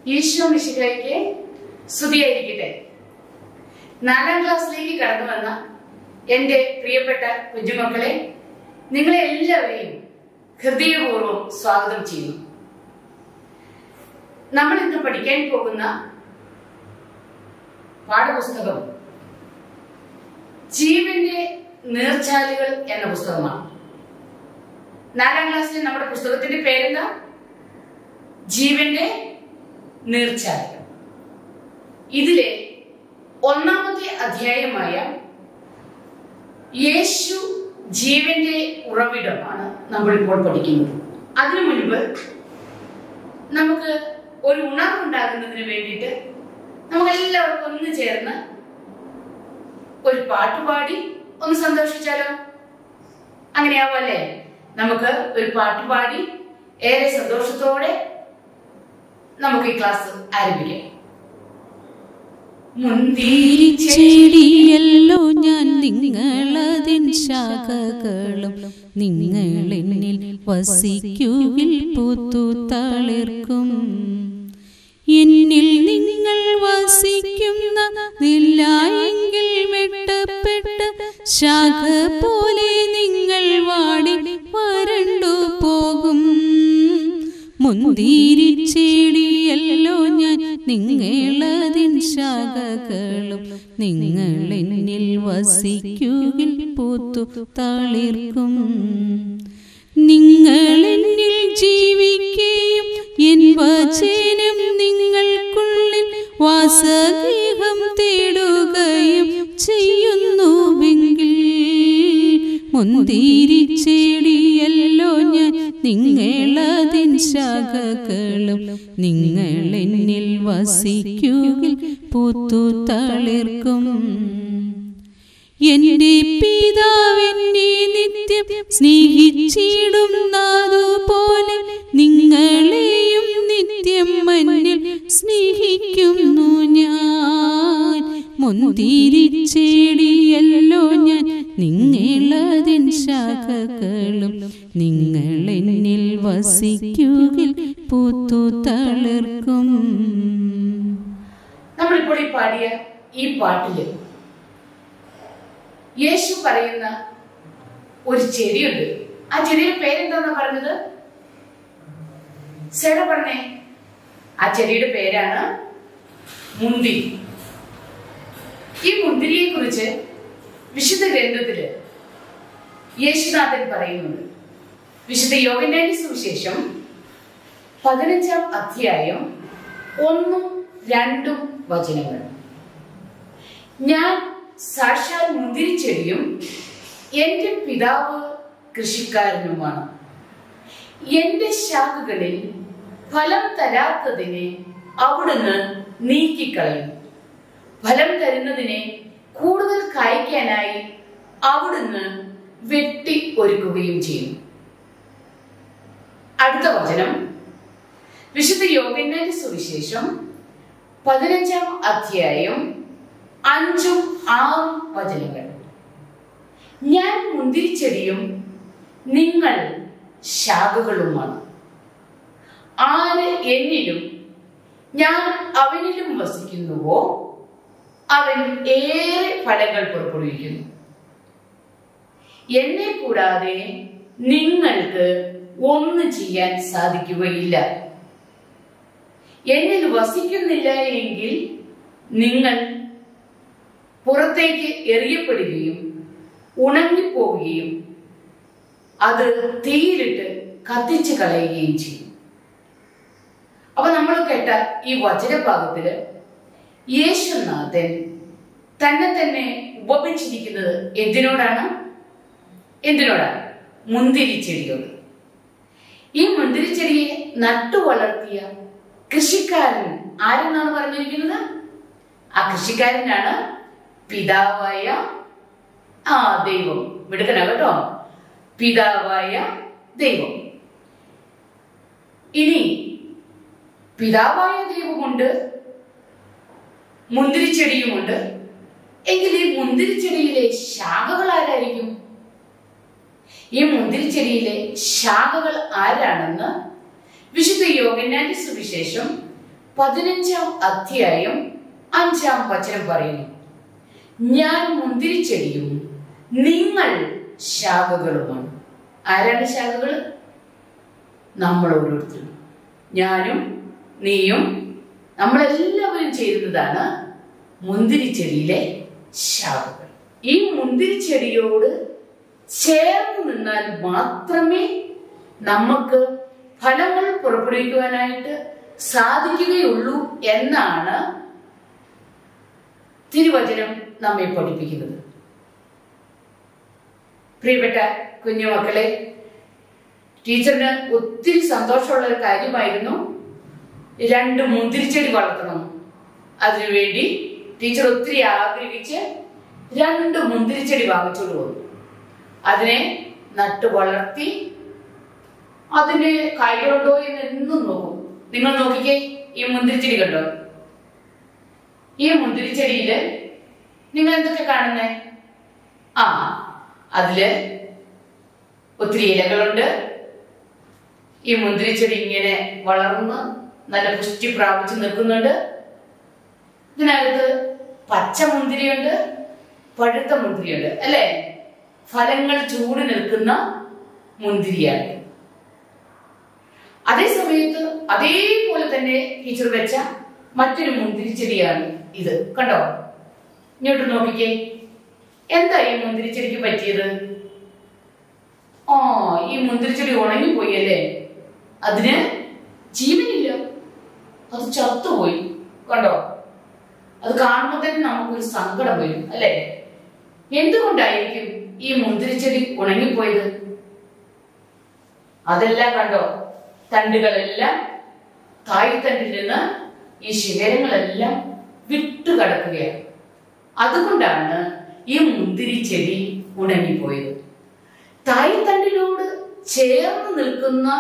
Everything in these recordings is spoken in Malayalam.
ഈശോ മിശിഹായ്ക്ക് സ്തുതിയായിരിക്കട്ടെ. 4ാം ക്ലാസ്സിലേക്ക് കടന്നു വന്ന എന്റെ പ്രിയപ്പെട്ട കുഞ്ഞുമക്കളെ, നിങ്ങളെ എല്ലാവരെയും ഹൃദയപൂർവ്വം സ്വാഗതം ചെയ്യുന്നു. നമ്മൾ ഇന്ന് പഠിക്കാൻ പോകുന്ന പാഠപുസ്തകം ജീവന്റെ നീർച്ചാലുകൾ എന്ന പുസ്തകമാണ്. 4ാം ക്ലാസ്സിലെ നമ്മുടെ പുസ്തകത്തിന്റെ പേരെന്താ? ജീവന്റെ നീർച്ചാലുകൾ. ഇതിലെ 1ാമത്തെ അധ്യായമായ യേശു ജീവന്റെ ഉറവിടമാണ് നമ്മളിപ്പോൾ പഠിക്കുന്നത്. അതിനു മുൻപ് നമുക്ക് ഒരു ഉണർവുണ്ടാകുന്നതിന് വേണ്ടിയിട്ട് നമുക്കെല്ലാവർക്കും ഒന്ന് ചേർന്ന് ഒരു പാട്ടുപാടി ഒന്ന് സന്തോഷിച്ചാലോ? അങ്ങനെയാവല്ലേ? നമുക്ക് ഒരു പാട്ടുപാടി ഏറെ സന്തോഷത്തോടെ നമുക്ക് ഈ ക്ലാസ് ആരംഭിക്കാം. മുന്തിരിച്ചെടിയല്ലോ ഞാൻ, നിങ്ങളതിൻ ശാഖകളും, നിങ്ങളെന്നിൽ വസിക്കുകിൽ പൂത്തു തളിർക്കും. എന്നിൽ നിങ്ങൾ വസിക്കുന്നതില്ല എങ്കിൽ വെട്ടപ്പെട്ട് ശാഖ പോലെ നിങ്ങൾ വാടി വരണ്ടു പോകും. മുന്തിരിച്ചെടിയല്ലോ ഞാൻ, നിങ്ങളതിൻ ശാഖകളും, നിങ്ങളെന്നിൽ വസിക്കുകിൽ പൂത്തു തളിർക്കും. നിങ്ങളെന്നിൽ ജീവിക്കുകയും എൻ വചനം നിങ്ങൾക്കുള്ളിൽ വാസഗൃഹം തേടുകയും ചെയ്യുന്നുവെങ്കിൽ, മുന്തിരിച്ചെടിയല്ലോ ഞാൻ, നിങ്ങളതിൻ ശാഖകളും, നിങ്ങളെന്നിൽ വസിക്കുകിൽ പൂത്തു തളിർക്കും. എന്റെ പിതാവെന്നെ നിത്യം സ്നേഹിച്ചിടുന്നതുപോലെ നിങ്ങളെയും നിത്യം മന്നിൽ സ്നേഹിക്കുന്നു ഞാൻ. മുന്തിരിച്ചെടിയല്ലോ ഞാൻ, നിങ്ങളതിൻ ശാഖകളും, നിങ്ങളെന്നിൽ വസിക്കുകിൽ പൂത്തു തളിർക്കും. നമ്മളിപ്പോൾ ഈ പാടിയ ഈ പാട്ടില് യേശു പറയുന്ന ഒരു ചെടിയുണ്ട്. ആ ചെടിയുടെ പേരെന്താന്നാ പറഞ്ഞത്? സേട പറഞ്ഞേ. ആ ചെടിയുടെ പേരാണ് മുന്തിരി. ഈ മുന്തിരിയെ കുറിച്ച് വിശുദ്ധ ഗ്രന്ഥത്തില് യേശുനാഥൻ പറയുന്നുണ്ട്. വിശുദ്ധ യോഹന്നാന്റെ സുവിശേഷം 15ാം അധ്യായം 1-2 വചനങ്ങൾ. ഞാൻ സാക്ഷാൽ മുന്തിരിച്ചെടിയും എന്റെ പിതാവ് കൃഷിക്കാരനുമാണ്. എന്റെ ശാഖകളിൽ ഫലം തരാത്തതിനെ അവിടുന്ന് നീക്കിക്കളയും. ഫലം തരുന്നതിനെ കൂടുതൽ കായ്ക്കാനായി അവിടുന്ന് വെട്ടി ഒരുക്കുകയും ചെയ്യും. അടുത്ത വചനം വിശുദ്ധ യോഹന്നാന്റെ സുവിശേഷം 15ാം അധ്യായം 5-6 വചനങ്ങൾ. ഞാൻ മുന്തിരിച്ചെടിയും നിങ്ങൾ ശാഖകളുമാണ്. ആര് എന്നിലും ഞാൻ അവനിലും വസിക്കുന്നുവോ അവൻ ഏറെ ഫലങ്ങൾ പുറപ്പെടുവിക്കുന്നു. എന്നെ കൂടാതെ നിങ്ങൾക്ക് ഒന്നും ചെയ്യാൻ സാധിക്കുകയില്ല. എന്നിൽ വസിക്കുന്നില്ല എങ്കിൽ നിങ്ങൾ പുറത്തേക്ക് എറിയപ്പെടുകയും ഉണങ്ങിപ്പോവുകയും അത് തീയിലിട്ട് കത്തിച്ചു കളയുകയും ചെയ്യും. അപ്പൊ നമ്മൾ കേട്ട ഈ വചനഭാഗത്തില് യേശുനാഥൻ തന്നെ ഉപമിച്ചിരിക്കുന്നത് എന്തിനോടാണ്? മുന്തിരിച്ചെടിയോട്. ഈ മുന്തിരിച്ചെടിയെ നട്ടു വളർത്തിയ കൃഷിക്കാരൻ ആരെന്നാണ് പറഞ്ഞിരിക്കുന്നത്? ആ കൃഷിക്കാരനാണ് പിതാവായ ദൈവം. മിടുക്കനാ കേട്ടോ, പിതാവായ ദൈവം. ഇനി പിതാവായ ദൈവമുണ്ട്, മുന്തിരിച്ചെടിയുമുണ്ട്. എങ്കിൽ ഈ മുന്തിരിച്ചെടിയിലെ ശാഖകൾ ആരായിരിക്കും? ഈ മുന്തിരിച്ചെടിയിലെ ശാഖകൾ ആരാണെന്ന് വിശുദ്ധ യോഹന്നാന്റെ സുവിശേഷം 15-ാം അധ്യായം 5-ാം വചനം പറയുന്നു, ഞാൻ മുന്തിരിച്ചെടിയും നിങ്ങൾ ശാഖകളുമാണ്. ആരാണ് ശാഖകൾ? നമ്മൾ ഓരോരുത്തരും, ഞാനും നീയും നമ്മളെല്ലാവരും ചേരുന്നതാണ് മുന്തിരിച്ചെടിയിലെ ശാഖകൾ. ഈ മുന്തിരിച്ചെടിയോട് ചേർന്ന് നിന്നാൽ മാത്രമേ നമുക്ക് ഫലങ്ങൾ പുറപ്പെടുവിക്കുവാനായിട്ട് സാധിക്കുകയുള്ളൂ എന്നാണ് തിരുവചനം നമ്മെ പഠിപ്പിക്കുന്നത്. പ്രിയപ്പെട്ട കുഞ്ഞുമക്കളെ, ടീച്ചറിന് ഒത്തിരി സന്തോഷമുള്ള ഒരു കാര്യമായിരുന്നു 2 മുന്തിരിച്ചെടി വളർത്തണം. അതിനുവേണ്ടി ടീച്ചർ ഒത്തിരി ആഗ്രഹിച്ച് 2 മുന്തിരിച്ചെടി വാങ്ങിച്ചോണ്ട് വന്നു. അതിനെ നട്ടു വളർത്തി അതിന് കായ്കളുണ്ടോ എന്ന് എന്നും നോക്കും. നിങ്ങൾ നോക്കിക്കേ, ഈ മുന്തിരിച്ചെടി കണ്ടോ? ഈ മുന്തിരിച്ചെടിയില് നിങ്ങൾ എന്തൊക്കെ കാണുന്നേ? അതില് ഒത്തിരി ഇലകളുണ്ട്. ഈ മുന്തിരിച്ചെടി ഇങ്ങനെ വളർന്ന് നല്ല പുഷ്ടി പ്രാപിച്ച് നിൽക്കുന്നുണ്ട്. ഇതിനകത്ത് പച്ച മുന്തിരിയുണ്ട്, പഴുത്ത മുന്തിരിയുണ്ട്, അല്ലെ? ഫലങ്ങൾ ചൂട് നിൽക്കുന്ന മുന്തിരിയാണ്. അതേ സമയത്ത് അതേപോലെ തന്നെ ടീച്ചർ വെച്ച മറ്റൊരു മുന്തിരിച്ചെടിയാണ് ഇത്. കണ്ടോ? ഇങ്ങോട്ട് നോക്കിക്കേ, എന്താ ഈ മുന്തിരിച്ചെടിക്ക് പറ്റിയത്? ഈ മുന്തിരിച്ചെടി ഉണങ്ങിപ്പോയി അല്ലേ? അതിന് ജീവനില്ല, അത് ചത്തുപോയി. കണ്ടോ? അത് കാണുമ്പോൾ തന്നെ നമുക്കൊരു സങ്കടം വരും, അല്ലെ? എന്തുകൊണ്ടായിരിക്കും ഈ മുന്തിരിച്ചെടി ഉണങ്ങിപ്പോയത്? അതെല്ലാം കണ്ടോ, തണ്ടുകളെല്ലാം തായ്തണ്ടിൽ നിന്ന് ഈ ശിഖരങ്ങളെല്ലാം വിട്ടുകിടക്കുകയാണ്. അതുകൊണ്ടാണ് ഈ മുന്തിരിച്ചെടി ഉണങ്ങിപ്പോയത്. തായ്തണ്ടിനോട് ചേർന്ന് നിൽക്കുന്ന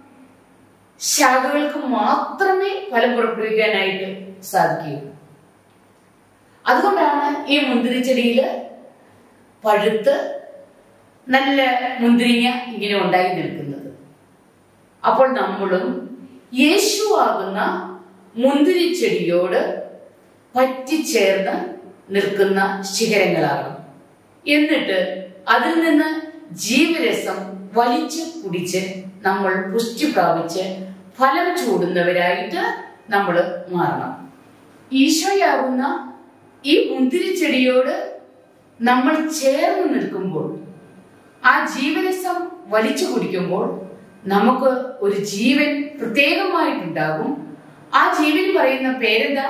ശാഖകൾക്ക് മാത്രമേ ഫലം പുറപ്പെടുവിക്കാനായിട്ട് സാധിക്കൂ. അതുകൊണ്ടാണ് ഈ മുന്തിരിച്ചെടിയിൽ പഴുത്ത് നല്ല മുന്തിരിങ്ങ ഇങ്ങനെ ഉണ്ടായി നിൽക്കുന്നത്. അപ്പോൾ നമ്മളും യേശുവാകുന്ന മുന്തിരിച്ചെടിയോട് പറ്റിച്ചേർന്ന് നിൽക്കുന്ന ശിഖരങ്ങളാകണം. എന്നിട്ട് അതിൽ നിന്ന് ജീവരസം വലിച്ചു കുടിച്ച് നമ്മൾ പുഷ്ടി പ്രാപിച്ച് ഫലം ചൂടുന്നവരായിട്ട് നമ്മൾ മാറണം. ഈശോയാകുന്ന ഈ മുന്തിരിച്ചെടിയോട് നമ്മൾ ചേർന്ന് നിൽക്കുമ്പോൾ, ആ ജീവരസം വലിച്ചു കുടിക്കുമ്പോൾ നമുക്ക് ഒരു ജീവൻ പ്രത്യേകമായിട്ടുണ്ടാകും. ആ ജീവന് പറയുന്ന പേരെന്താ?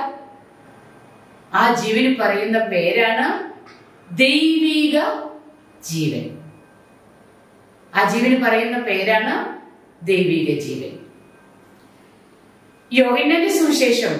ആ ജീവന് പറയുന്ന പേരാണ് ദൈവിക ജീവൻ. ആ ജീവന് പറയുന്ന പേരാണ് ദൈവിക ജീവൻ. യോഹന്നാന്റെ സുവിശേഷം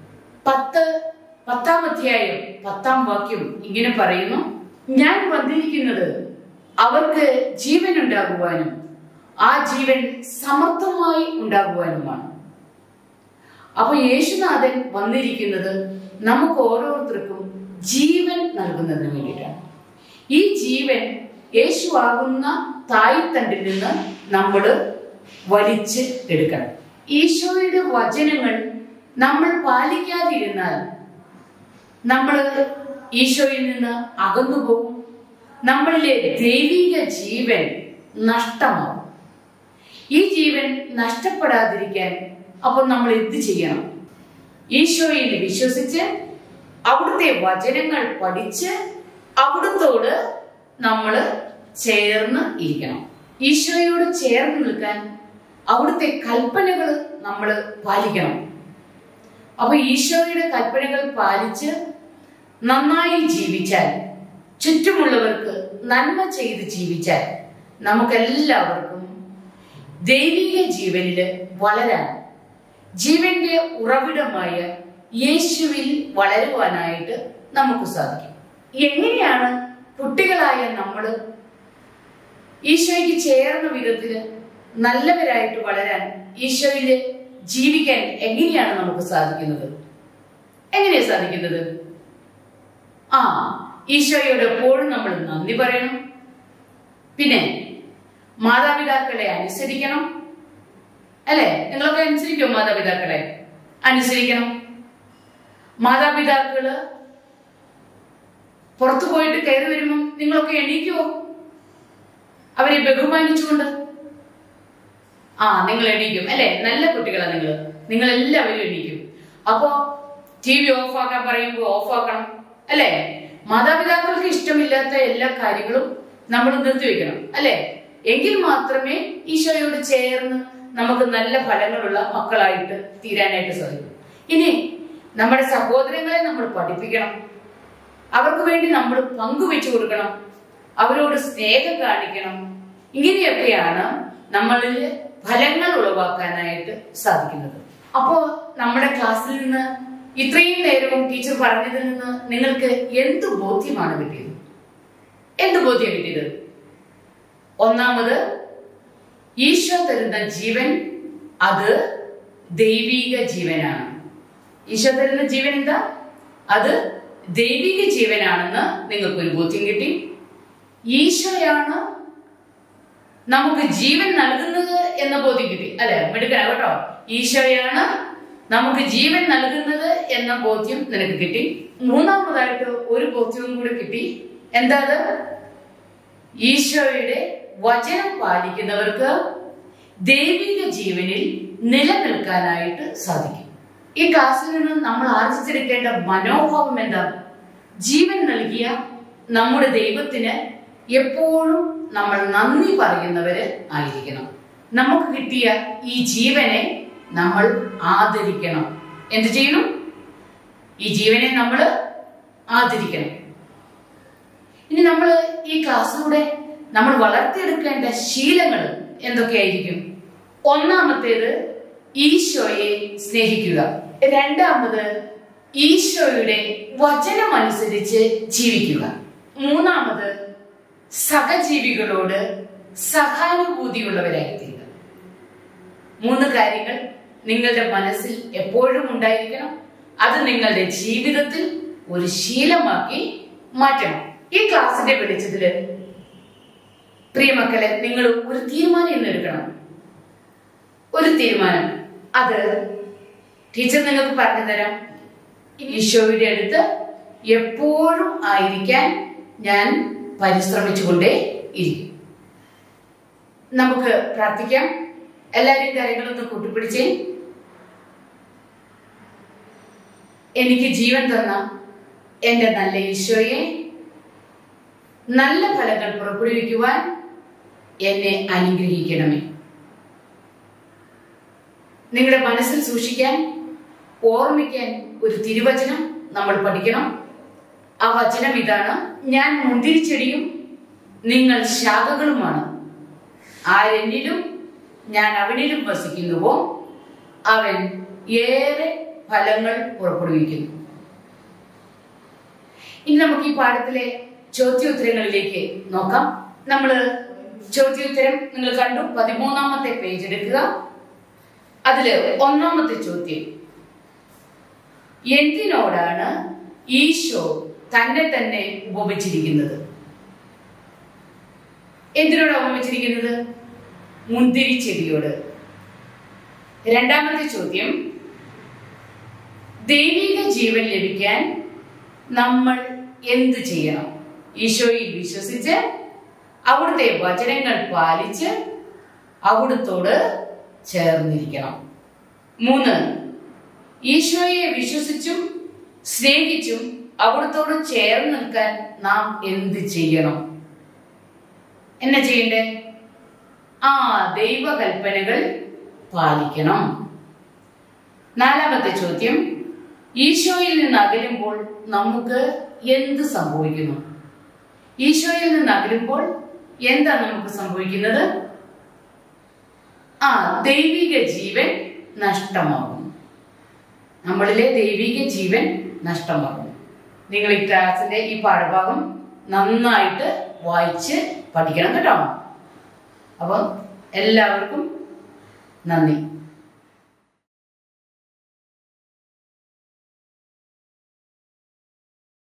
10-ാം അധ്യായം 10-ാം വാക്യം ഇങ്ങനെ പറയുന്നു, ഞാൻ വന്നിരിക്കുന്നത് അവർക്ക് ജീവൻ ഉണ്ടാകുവാനും ആ ജീവൻ സമർത്ഥമായി ഉണ്ടാകുവാനുമാണ്. അപ്പൊ യേശുനാഥൻ വന്നിരിക്കുന്നത് നമുക്ക് ഓരോരുത്തർക്കും ജീവൻ നൽകുന്നതിന് വേണ്ടിയിട്ടാണ്. ഈ ജീവൻ യേശുവാകുന്ന തായ്തണ്ടിൽ നിന്ന് നമ്മൾ വലിച്ച് എടുക്കണം. ഈശോയുടെ വചനങ്ങൾ നമ്മൾ പാലിക്കാതിരുന്നാൽ നമ്മൾ ഈശോയിൽ നിന്ന് അകന്നു പോകും. നമ്മളിലെ ദൈവിക ജീവൻ നഷ്ടമാവും. ഈ ജീവൻ നഷ്ടപ്പെടാതിരിക്കാൻ അപ്പോൾ നമ്മൾ എന്ത് ചെയ്യണം? ഈശോയിൽ വിശ്വസിച്ച് അവിടുത്തെ വചനങ്ങൾ പഠിച്ച് അവിടുത്തോട് നമ്മൾ ചേർന്ന് ഇരിക്കണം. ഈശോയോട് ചേർന്ന് നിൽക്കാൻ അവിടുത്തെ കൽപ്പനകൾ നമ്മൾ പാലിക്കണം. അപ്പൊ ഈശോയുടെ കൽപ്പനകൾ പാലിച്ച് നന്നായി ജീവിച്ചാൽ, ചുറ്റുമുള്ളവർക്ക് നന്മ ചെയ്ത് ജീവിച്ചാൽ നമുക്കെല്ലാവർക്കും ദൈവിക ജീവനില് വളരാൻ, ജീവന്റെ ഉറവിടമായ യേശുവിൽ വളരുവാനായിട്ട് നമുക്ക് സാധിക്കും. എങ്ങനെയാണ് കുട്ടികളായ നമ്മൾ ഈശോയ്ക്ക് ചേർന്ന വിധത്തില് നല്ലവരായിട്ട് വളരാൻ, ഈശോയില് ജീവിക്കാൻ എങ്ങനെയാണ് നമുക്ക് സാധിക്കുന്നത്? എങ്ങനെയാ സാധിക്കുന്നത്? ഈശോയോട് എപ്പോഴും നമ്മൾ നന്ദി പറയണം. പിന്നെ മാതാപിതാക്കളെ അനുസരിക്കണം, അല്ലെ? നിങ്ങളൊക്കെ അനുസരിക്കോ മാതാപിതാക്കളെ? അനുസരിക്കണം. മാതാപിതാക്കള് പുറത്തു പോയിട്ട് കയറി വരുമ്പം നിങ്ങളൊക്കെ എണീക്കുവോ? അവരെ ബഹുമാനിച്ചുകൊണ്ട്? നിങ്ങൾ എണീക്കും അല്ലെ? നല്ല കുട്ടികളാണ് നിങ്ങൾ എല്ലാവരും എണീക്കും. അപ്പോ TV ഓഫ് ആക്കാൻ പറയുമ്പോൾ ഓഫ് ആക്കണം അല്ലെ? മാതാപിതാക്കൾക്ക് ഇഷ്ടമില്ലാത്ത എല്ലാ കാര്യങ്ങളും നമ്മൾ നിർത്തിവെക്കണം അല്ലെ? എങ്കിൽ മാത്രമേ ഈശോയോട് ചേർന്ന് നമുക്ക് നല്ല ഫലങ്ങളുള്ള മക്കളായിട്ട് തീരാനായിട്ട് സാധിക്കും. ഇനി നമ്മുടെ സഹോദരങ്ങളെ നമ്മൾ പഠിപ്പിക്കണം. അവർക്ക് വേണ്ടി നമ്മൾ പങ്കുവെച്ചു കൊടുക്കണം. അവരോട് സ്നേഹം കാണിക്കണം. ഇങ്ങനെയൊക്കെയാണ് നമ്മളിൽ ഫലങ്ങൾ ഉളവാക്കാനായിട്ട് സാധിക്കുന്നത്. അപ്പോ നമ്മുടെ ക്ലാസ്സിൽ നിന്ന് ഇത്രയും നേരവും ടീച്ചർ പറഞ്ഞതിൽ നിന്ന് നിങ്ങൾക്ക് എന്ത് ബോധ്യമാണ് കിട്ടിയത്? എന്ത് ബോധ്യം കിട്ടിയത്? ഒന്നാമത്, ഈശോ തരുന്ന ജീവൻ അത് ദൈവിക ജീവനാണ്. ഈശോ തരുന്ന ജീവൻ എന്താ? അത് ദൈവിക ജീവനാണെന്ന് നിങ്ങൾക്കൊരു ബോധ്യം കിട്ടി. ഈശോയാണ് നമുക്ക് ജീവൻ നൽകുന്നത് എന്ന ബോധ്യം കിട്ടി അല്ലെ? മിടുക്കനാ കേട്ടോ. ഈശോയാണ് നമുക്ക് ജീവൻ നൽകുന്നത് എന്ന ബോധ്യം നിനക്ക് കിട്ടി. മൂന്നാമതായിട്ട് ഒരു ബോധ്യവും കൂടി കിട്ടി. എന്താ അത്? ഈശോയുടെ വചനം പാലിക്കുന്നവർക്ക് ദൈവിക ജീവനിൽ നിലനിൽക്കാനായിട്ട് സാധിക്കും. ഈ ക്ലാസ്സിൽ നിന്ന് നമ്മൾ ആർജിച്ചെടുക്കേണ്ട മനോഭാവം എന്താ? ജീവൻ നൽകിയ നമ്മുടെ ദൈവത്തിന് എപ്പോഴും നമ്മൾ നന്ദി പറയുന്നവര് ആയിരിക്കണം. നമുക്ക് കിട്ടിയ ഈ ജീവനെ നമ്മൾ ആദരിക്കണം. എന്ത് ചെയ്യണം? ഈ ജീവനെ നമ്മൾ ആദരിക്കണം. ഇനി നമ്മൾ ഈ ക്ലാസ്സിലൂടെ നമ്മൾ വളർത്തിയെടുക്കേണ്ട ശീലങ്ങൾ എന്തൊക്കെയായിരിക്കും? ഒന്നാമത്തേത്, ഈശോയെ സ്നേഹിക്കുക. രണ്ടാമത്, ഈശോയുടെ വചനം അനുസരിച്ച് ജീവിക്കുക. മൂന്നാമത്, സഹജീവികളോട് സഹാനുഭൂതിയുള്ളവരായിത്തീരുക. 3 കാര്യങ്ങൾ നിങ്ങളുടെ മനസ്സിൽ എപ്പോഴും ഉണ്ടായിരിക്കണം. അത് നിങ്ങളുടെ ജീവിതത്തിൽ ഒരു ശീലമാക്കി മാറ്റണം. ഈ ക്ലാസിന്റെ വെളിച്ചത്തില് പ്രിയമക്കളെ, നിങ്ങൾ ഒരു തീരുമാനം ഇന്ന് എടുക്കണം. ഒരു തീരുമാനം. അത് ടീച്ചർ നിങ്ങൾക്ക് പറഞ്ഞു തരാം. ഈശോയുടെ അടുത്ത് എപ്പോഴും ആയിരിക്കാൻ ഞാൻ പരിശ്രമിച്ചുകൊണ്ടേ ഇരിക്കും. നമുക്ക് പ്രാർത്ഥിക്കാം. എല്ലാവരും കാര്യങ്ങളൊന്ന് കൂട്ടിപ്പിടിച്ചേ. എനിക്ക് ജീവൻ തന്ന എന്റെ നല്ല ഈശോയെ, നല്ല ഫലങ്ങൾ പുറപ്പെടുവിക്കുവാൻ എന്നെ അനുഗ്രഹിക്കണമേ. നിങ്ങളുടെ മനസ്സിൽ സൂക്ഷിക്കാൻ, ഓർമ്മിക്കാൻ ഒരു തിരുവചനം നമ്മൾ പഠിക്കണം. ആ വചനം ഇതാണ്: ഞാൻ മുന്തിരിച്ചെടിയും നിങ്ങൾ ശാഖകളുമാണ്. ആരെന്നിലും ഞാൻ അവനിലും വസിക്കുന്നുവോ അവൻ ഏറെ ഫലങ്ങൾ പുറപ്പെടുവിക്കുന്നു. ഇനി നമുക്ക് ഈ പാഠത്തിലെ ചോദ്യോത്തരങ്ങളിലേക്ക് നോക്കാം. നമ്മള് ചോദ്യോത്തരം നിങ്ങൾ കണ്ടു. 13ാമത്തെ പേജ് എടുക്കുക. അതില് 1ാമത്തെ ചോദ്യം: എന്തിനോടാണ് ഈശോ തന്നെ ഉപമിച്ചിരിക്കുന്നത്? എന്തിനോടാണ് ഉപമിച്ചിരിക്കുന്നത്? മുന്തിരിച്ചെടിയോട്. 2ാമത്തെ ചോദ്യം: ദൈവിക ജീവൻ ലഭിക്കാൻ നമ്മൾ എന്ത് ചെയ്യണം? ഈശോയിൽ വിശ്വസിച്ച് അവിടുത്തെ വചനങ്ങൾ പാലിച്ച് അവിടുത്തോട് ചേർന്നിരിക്കണം. 3, ഈശോയെ വിശ്വസിച്ചും സ്നേഹിച്ചും അവിടുത്തോട് ചേർന്ന് നിൽക്കാൻ നാം എന്ത് ചെയ്യണം? എന്നാ ചെയ്യണ്ടേ? ദൈവകൽപ്പനകൾ പാലിക്കണം. 4ാമത്തെ ചോദ്യം: ഈശോയിൽ നിന്ന് അകലുമ്പോൾ നമുക്ക് എന്ത് സംഭവിക്കുന്നു? ഈശോയിൽ നിന്ന് അകലുമ്പോൾ എന്താ നമുക്ക് സംഭവിക്കുന്നത്? ദൈവിക ജീവൻ നഷ്ടമാകും. നമ്മളിലെ ദൈവിക ജീവൻ നഷ്ടമാകും. നിങ്ങൾ ഈ ക്ലാസിന്റെ ഈ പാഠഭാഗം നന്നായിട്ട് വായിച്ച് പഠിക്കണം കേട്ടോ. അപ്പം എല്ലാവർക്കും നന്ദി.